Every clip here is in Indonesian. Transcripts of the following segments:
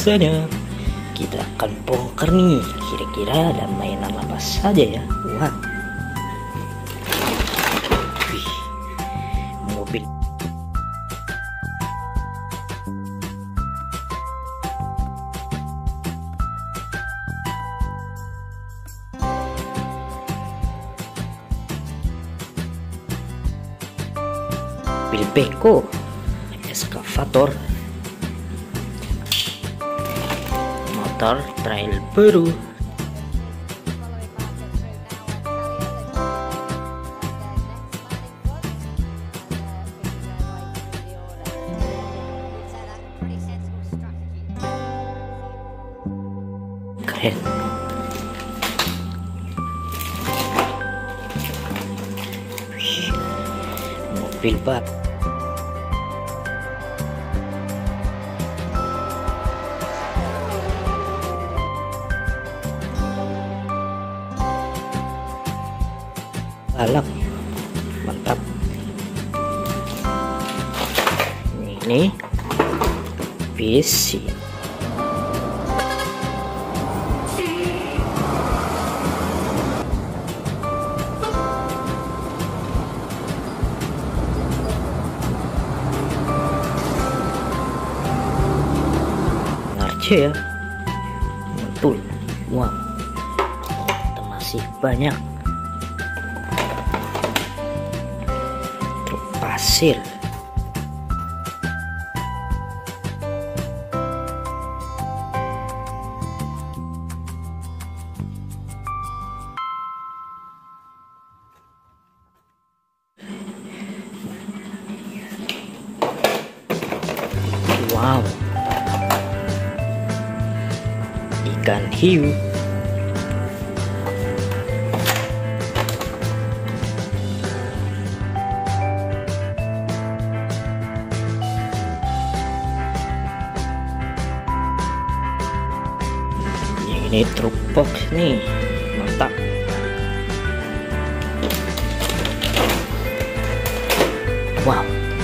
biasanya. Kita akan bongkar nih, kira-kira ada mainan apa saja ya. Wah, wih, mobil beko, eskavator, motor trail baru, keren. Wih, mobil bak. Balap, mantap. Ini PC. Ngarce ya, betul. Wow, ternyata masih banyak. Pasir, wow, ikan hiu, ini truk box nih, mantap. Wow,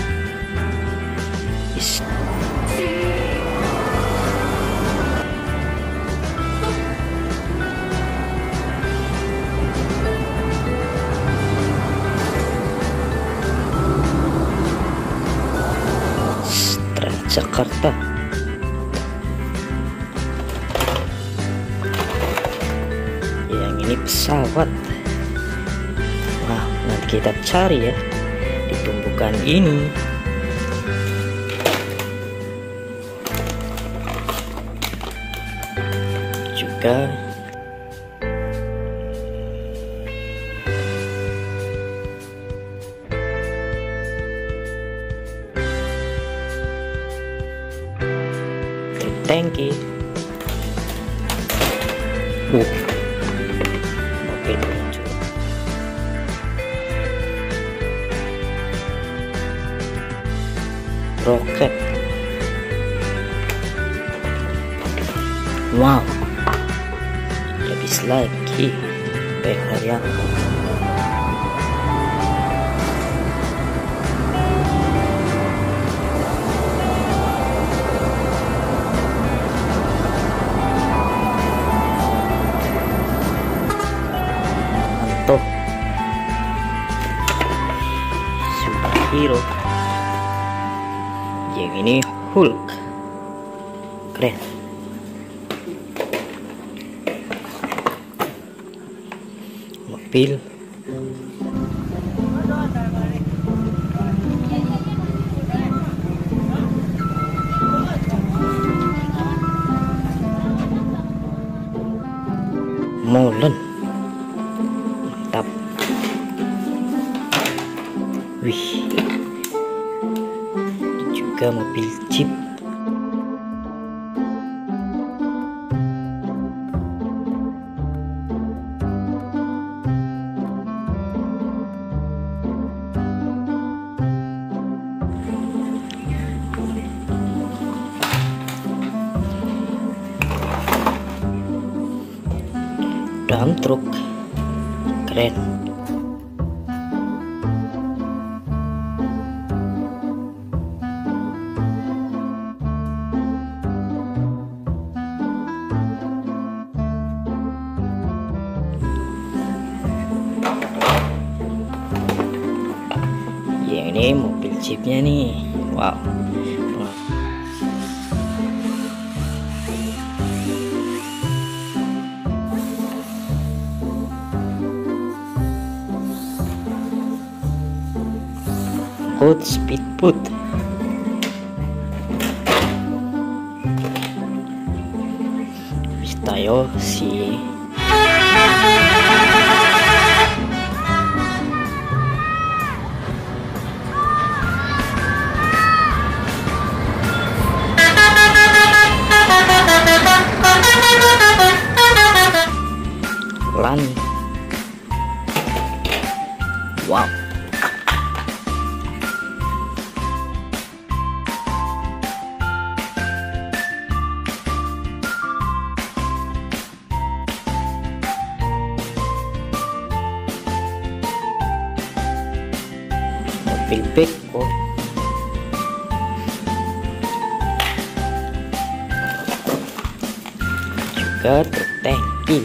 Jakarta. Yang ini pesawat. Wah, nanti kita cari ya di tumpukan ini. Juga tangki. Mobil peluncur. Roket. Wow, habis lagi PR ya. Mantap. Superhero. Yang ini Hulk. Keren. Mobil. Molen. Mantap. Wih, juga mobil jeep. Dump truk. Keren. Ini mobil jeepnya nih. Wow. Hot speedboat. Wis tayo si Lani. Wow. Mobil beko. Juga truk tangki.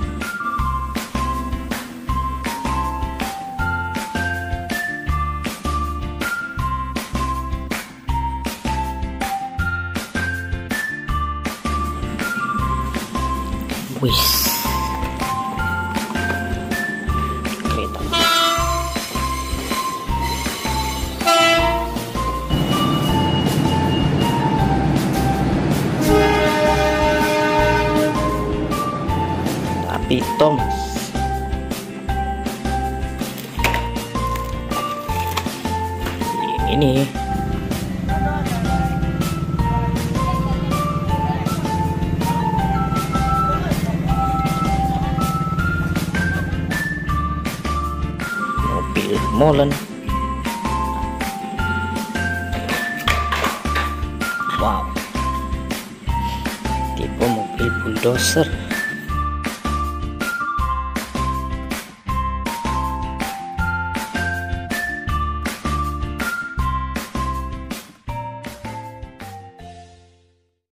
Wis. Kereta. Tapi Thomas. Ini mobil molen. Wow. Tipe mobil bulldozer.